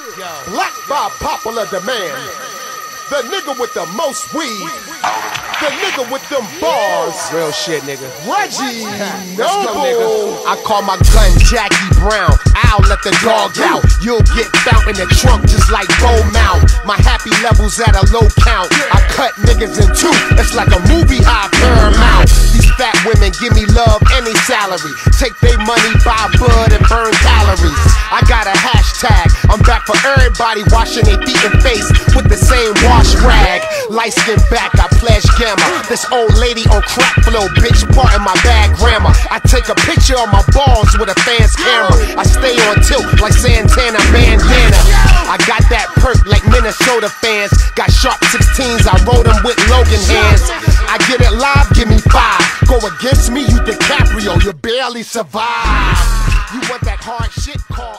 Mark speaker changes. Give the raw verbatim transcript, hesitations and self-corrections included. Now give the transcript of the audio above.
Speaker 1: Black by popular demand. The nigga with the most weed. The nigga with them bars.
Speaker 2: Real shit, nigga.
Speaker 1: Reggie
Speaker 2: Noble.
Speaker 1: Noble.
Speaker 2: I call my gun Jackie Brown. I'll let the dog out. You'll get found in the trunk just like Beaumont. My happy levels at a low count. I cut niggas in two. It's like a movie high Paramount. These fat women give me love, any salary. Take their money, buy bud, and burn calories. I got a hashtag. I'm back for everybody washing their feet and face with the same wash rag. Light skin back, I pledge gamma. This old lady on crack flow, bitch, part in my bad grammar. I take a picture of my balls with a fan's camera. I stay on tilt like Santana bandana. I got that perk like Minnesota fans. Got sharp sixteens, I roll them with Logan hands. I get it live, give me five. Go against me, you DiCaprio, you barely survive. You want that hard shit called